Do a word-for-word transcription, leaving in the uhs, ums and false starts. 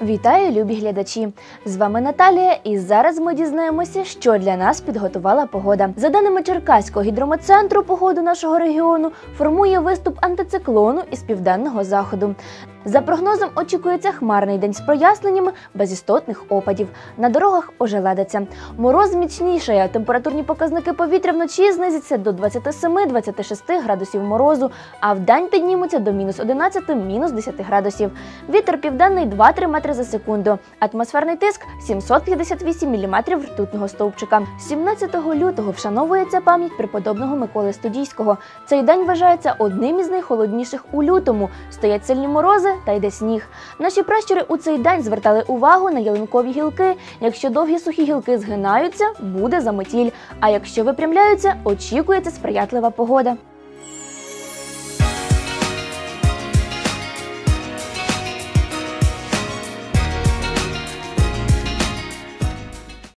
Вітаю, любі глядачі! З вами Наталія, і зараз ми дізнаємося, що для нас підготувала погода. За даними Черкаського гідрометцентру, погоду нашого регіону формує виступ антициклону із південного заходу. За прогнозом, очікується хмарний день з проясненнями, без істотних опадів. На дорогах ожеледиться. Мороз міцнішає, температурні показники повітря вночі знизяться до двадцяти семи - двадцяти шести градусів морозу, а вдень піднімуться до мінус одинадцяти - мінус десяти градусів. Вітер південний два-три метри за секунду. Атмосферний тиск сімсот п'ятдесят вісім міліметрів ртутного стовпчика. сімнадцятого лютого вшановується пам'ять преподобного Миколи Стодійського. Цей день вважається одним із найхолодніших у лютому. Стоять сильні морози та йде сніг. Наші пращури у цей день звертали увагу на ялинкові гілки. Якщо довгі сухі гілки згинаються, буде заметіль. А якщо випрямляються, очікується сприятлива погода.